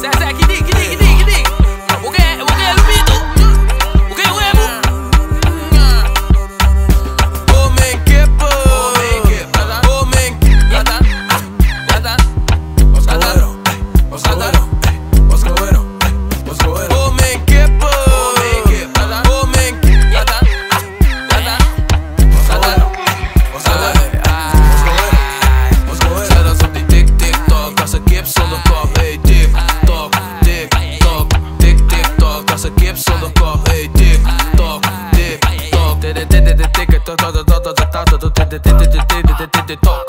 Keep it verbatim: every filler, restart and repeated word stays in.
Zeg, zeg, gidi, gidi, gidi, gidi. Oké, oké, Lupito. Oké, huevo. Oh, mijn kippen. Oh, mijn kippen. Oh, mijn kippen. Ya está. Ya está. What's going on? What's going on? What's going on? What's going on? Oh, mijn kippen. Oh, mijn kippen. Oh, mijn kippen. Ya está. Ya está. What's going on? What's going on? What's going on? Zet ons op die tik tik tok als een kip zonder kop. Hey, tik tok, tik tok, tik tik tok als een kip zonder kop. Hey, tik tok, tik tok. Dit dit dit dit tik tok tok tok tok tok tok tok tok tok tok tok tok tok.